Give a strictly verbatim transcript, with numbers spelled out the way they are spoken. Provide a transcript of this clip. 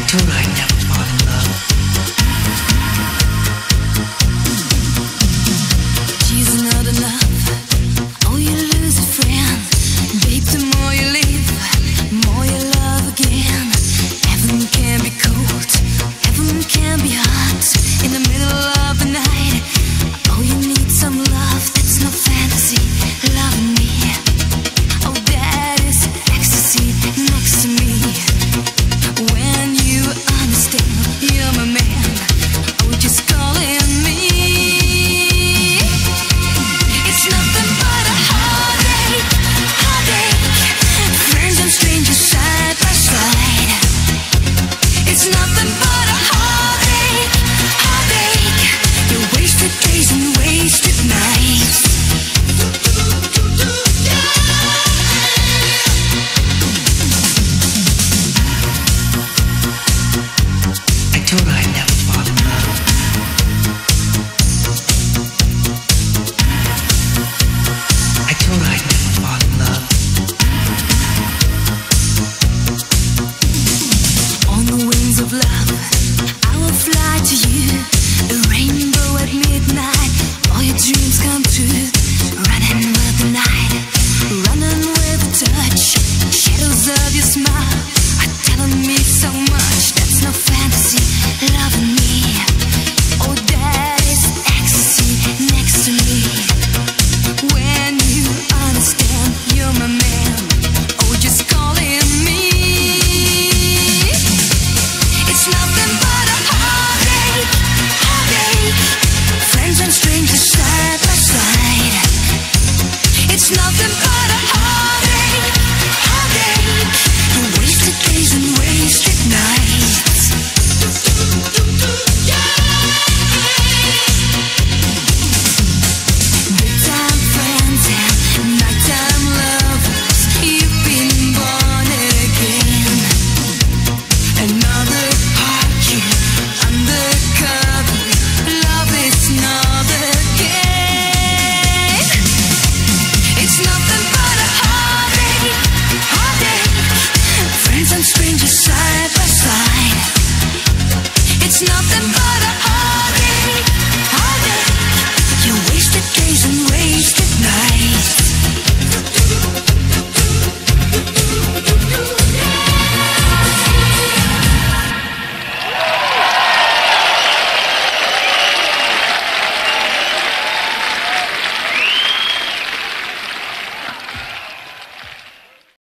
told her I'd never fall in love. She's not enough. Oh, you lose a friend. Babe, the more you leave, more you love again. Heaven can be cold, heaven can be hot. In the middle of the night, oh, you need some love. That's no fantasy, loving me. Oh, that is ecstasy next to me. When you understand, you're my man. Oh, just calling me. It's nothing but a heartache, heartache. Friends and strangers side by side. It's nothing but a heartache, heartache. You wasted days and wasted nights. I told her I'd never fall in love. I told her I'd never fall in love. On the wings of love, I will fly to you. A rainbow at midnight, all your dreams come true. Running with the night, running with the touch. Shadows of your smile are telling me so much. That's no fantasy, loving me. Oh, that is ecstasy next to me. When you understand, you're my man. Oh, just calling me. It's nothing but a heartache, heartache. Friends and strangers side by side. It's nothing but a heartache, heartache. You wasted days and wasted nights. Daytime friends and nighttime lovers, you've been born again. Another heartbeat undercover. Love is not a game. It's nothing but a heartache, heartache. Friends and strangers side by side. It's nothing.